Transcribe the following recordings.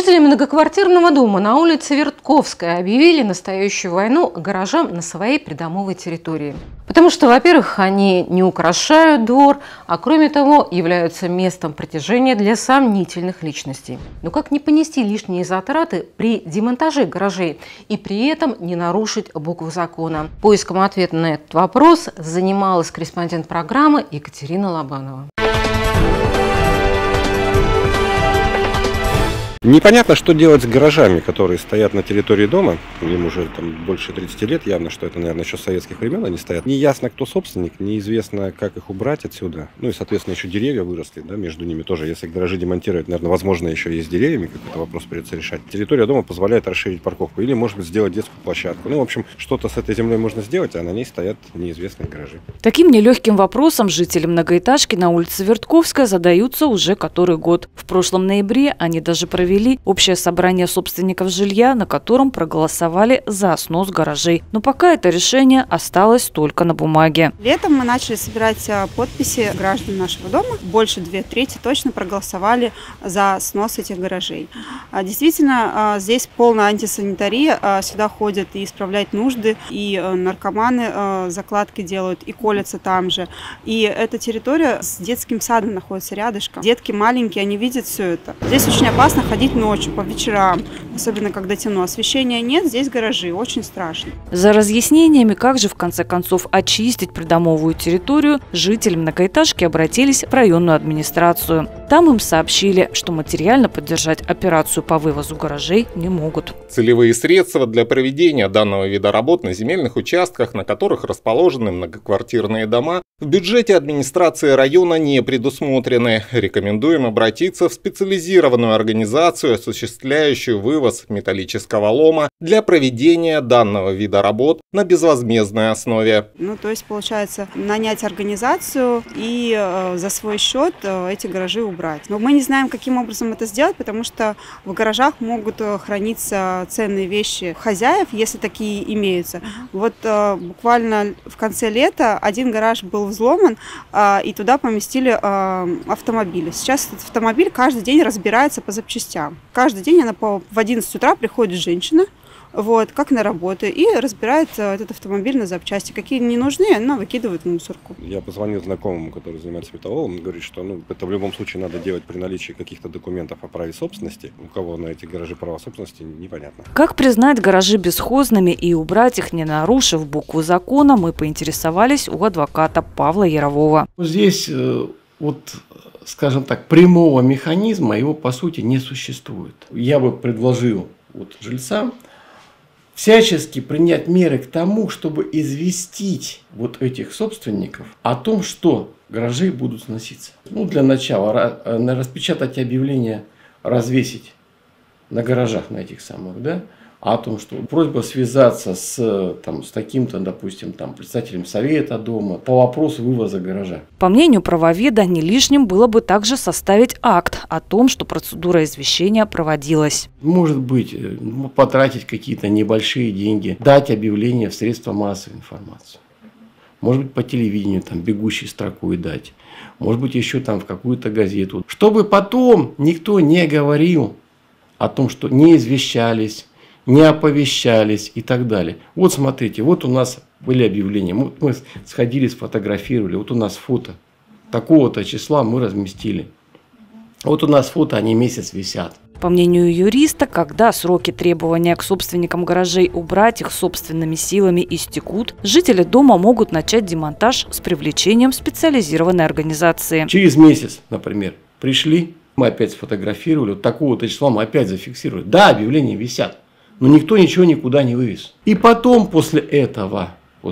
Жители многоквартирного дома на улице Вертковская объявили настоящую войну гаражам на своей придомовой территории. Потому что, во-первых, они не украшают двор, а кроме того, являются местом притяжения для сомнительных личностей. Но как не понести лишние затраты при демонтаже гаражей и при этом не нарушить букву закона? Поиском ответа на этот вопрос занималась корреспондент программы Екатерина Лобанова. Непонятно, что делать с гаражами, которые стоят на территории дома. Им уже больше 30 лет, явно, что это, наверное, еще с советских времен они стоят. Неясно, кто собственник, неизвестно, как их убрать отсюда. Ну и, соответственно, еще деревья выросли, да, между ними тоже. Если гаражи демонтировать, наверное, возможно, еще и с деревьями какой-то вопрос придется решать. Территория дома позволяет расширить парковку или, может быть, сделать детскую площадку. Ну, в общем, что-то с этой землей можно сделать, а на ней стоят неизвестные гаражи. Таким нелегким вопросом жители многоэтажки на улице Вертковская задаются уже который год. В прошлом ноябре они даже провели общее собрание собственников жилья, на котором проголосовали за снос гаражей. Но пока это решение осталось только на бумаге. Летом мы начали собирать подписи граждан нашего дома. Больше 2/3 точно проголосовали за снос этих гаражей. Действительно, здесь полная антисанитария. Сюда ходят и исправлять нужды, и наркоманы закладки делают, и колятся там же. И эта территория с детским садом находится рядышком. Детки маленькие, они видят все это. Здесь очень опасно ходить ночью, по вечерам, особенно когда темно. Освещения нет, здесь гаражи, очень страшно. За разъяснениями, как же в конце концов очистить придомовую территорию, жители многоэтажки обратились в районную администрацию. Там им сообщили, что материально поддержать операцию по вывозу гаражей не могут. Целевые средства для проведения данного вида работ на земельных участках, на которых расположены многоквартирные дома, в бюджете администрации района не предусмотрены. Рекомендуем обратиться в специализированную организацию, осуществляющую вывоз металлического лома для проведения данного вида работ на безвозмездной основе. То есть, получается, нанять организацию и за свой счет эти гаражи убрать. Но мы не знаем, каким образом это сделать, потому что в гаражах могут храниться ценные вещи хозяев, если такие имеются. Вот буквально в конце лета один гараж был взломан, и туда поместили автомобили. Сейчас этот автомобиль каждый день разбирается по запчастям. Каждый день в 11 утра приходит женщина, как на работу, и разбирает этот автомобиль на запчасти. Какие не нужны, она выкидывает в мусорку. Я позвонил знакомому, который занимается металлолом, он говорит, что это в любом случае надо делать при наличии каких-то документов о праве собственности. У кого на эти гаражи права собственности, непонятно. Как признать гаражи бесхозными и убрать их, не нарушив букву закона, мы поинтересовались у адвоката Павла Ярового. Здесь скажем так, прямого механизма его по сути не существует. Я бы предложил жильцам всячески принять меры к тому, чтобы известить этих собственников о том, что гаражи будут сноситься. Для начала распечатать объявление, развесить на гаражах, на этих самых, о том, что просьба связаться с таким-то, допустим, представителем совета дома по вопросу вывоза гаража. По мнению правоведа, не лишним было бы также составить акт о том, что процедура извещения проводилась. Может быть, потратить какие-то небольшие деньги, дать объявление в средства массовой информации. Может быть, по телевидению, бегущей строкой дать. Может быть, еще в какую-то газету. Чтобы потом никто не говорил о том, что не извещались, не оповещались и так далее. Смотрите, у нас были объявления, мы сходили, сфотографировали, у нас фото. Такого-то числа мы разместили. У нас фото, они месяц висят. По мнению юриста, когда сроки требования к собственникам гаражей убрать их собственными силами истекут, жители дома могут начать демонтаж с привлечением специализированной организации. Через месяц, например, пришли, мы опять сфотографировали, такого-то числа мы опять зафиксировали. Да, объявления висят. Но никто ничего никуда не вывез. И потом, после этого,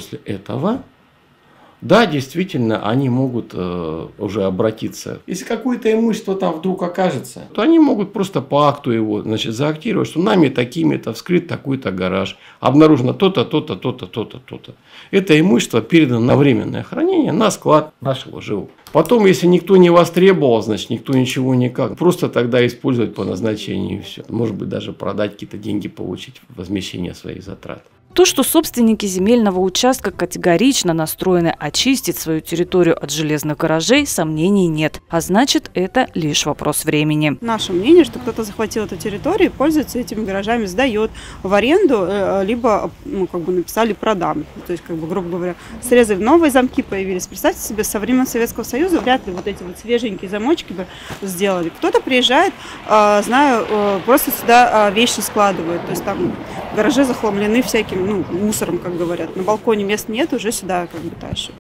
да, действительно, они могут уже обратиться. Если какое-то имущество вдруг окажется, то они могут просто по акту его, заактировать, что нами такими-то вскрыт такой-то гараж, обнаружено то-то, то-то, то-то, то-то, то-то. Это имущество передано на временное хранение на склад нашего ЖЭУ. Потом, если никто не востребовал, никто ничего никак. Просто тогда использовать по назначению и все. Может быть, даже продать какие-то деньги, получить возмещение своих затрат. То, что собственники земельного участка категорично настроены очистить свою территорию от железных гаражей, сомнений нет. А значит, это лишь вопрос времени. Наше мнение, что кто-то захватил эту территорию, пользуется этими гаражами, сдает в аренду, либо написали продам. То есть, грубо говоря, срезали, новые замки появились. Представьте себе, со времен Советского Союза вряд ли вот эти вот свеженькие замочки бы сделали. Кто-то приезжает, знаю, просто сюда вещи складывают. То есть там гаражи захламлены всяким мусором, как говорят. На балконе мест нет, уже сюда тащат.